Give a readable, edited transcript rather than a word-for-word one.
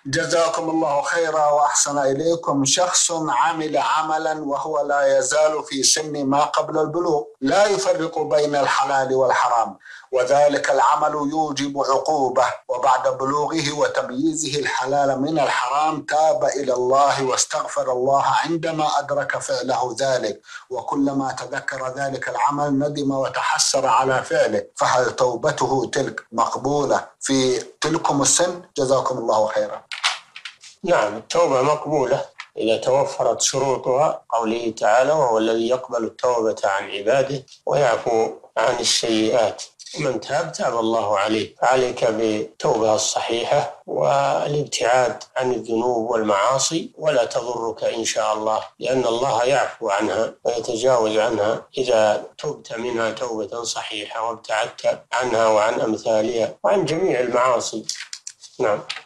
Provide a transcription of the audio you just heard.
جزاكم الله خيرا وأحسن إليكم. شخص عمل عملا وهو لا يزال في سن ما قبل البلوغ، لا يفرق بين الحلال والحرام، وذلك العمل يوجب عقوبة، وبعد بلوغه وتمييزه الحلال من الحرام تاب إلى الله واستغفر الله عندما أدرك فعله ذلك، وكلما تذكر ذلك العمل ندم وتحسر على فعله، فهل توبته تلك مقبولة في تلكم السن؟ جزاكم الله خيرا. نعم، التوبة مقبولة إذا توفرت شروطها، قوله تعالى: وهو الذي يقبل التوبة عن عباده ويعفو عن السيئات، ومن تاب تاب الله عليه. عليك بالتوبة الصحيحة والابتعاد عن الذنوب والمعاصي، ولا تضرك إن شاء الله، لأن الله يعفو عنها ويتجاوز عنها إذا تبت منها توبة صحيحة وابتعدت عنها وعن أمثالها وعن جميع المعاصي. نعم.